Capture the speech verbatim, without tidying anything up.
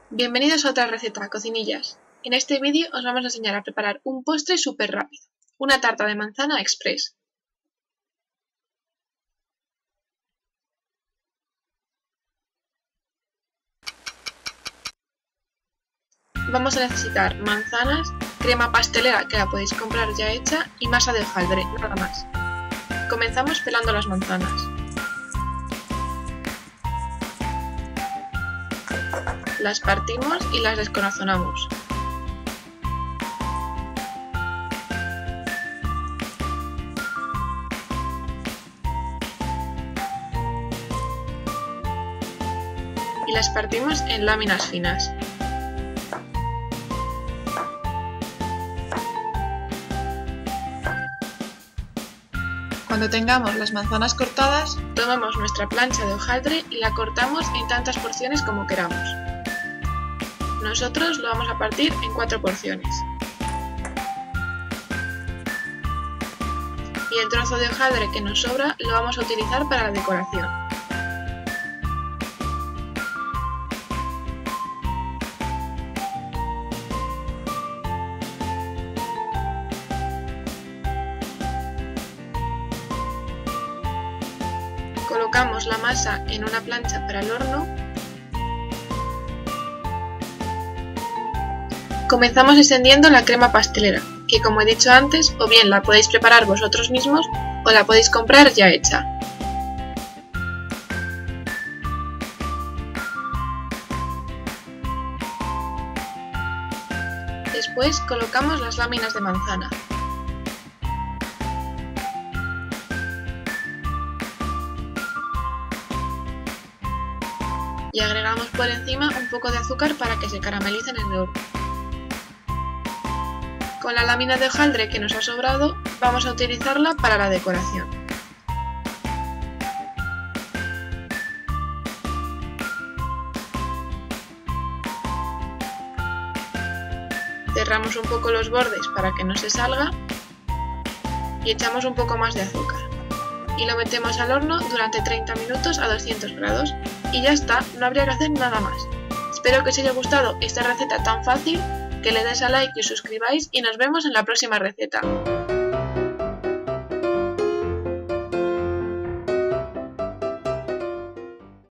Bienvenidos a otra receta, cocinillas. En este vídeo os vamos a enseñar a preparar un postre súper rápido, una tarta de manzana express. Vamos a necesitar manzanas, crema pastelera que la podéis comprar ya hecha y masa de hojaldre, nada más. Comenzamos pelando las manzanas. Las partimos y las descorazonamos. Y las partimos en láminas finas. Cuando tengamos las manzanas cortadas, tomamos nuestra plancha de hojaldre y la cortamos en tantas porciones como queramos. Nosotros lo vamos a partir en cuatro porciones. Y el trozo de hojaldre que nos sobra lo vamos a utilizar para la decoración. Colocamos la masa en una plancha para el horno. Comenzamos extendiendo la crema pastelera, que como he dicho antes, o bien la podéis preparar vosotros mismos o la podéis comprar ya hecha. Después colocamos las láminas de manzana. Y agregamos por encima un poco de azúcar para que se caramelicen en el horno. Con la lámina de hojaldre que nos ha sobrado, vamos a utilizarla para la decoración. Cerramos un poco los bordes para que no se salga y echamos un poco más de azúcar. Y lo metemos al horno durante treinta minutos a doscientos grados y ya está, no habría que hacer nada más. Espero que os haya gustado esta receta tan fácil, que le des a like y os suscribáis y nos vemos en la próxima receta.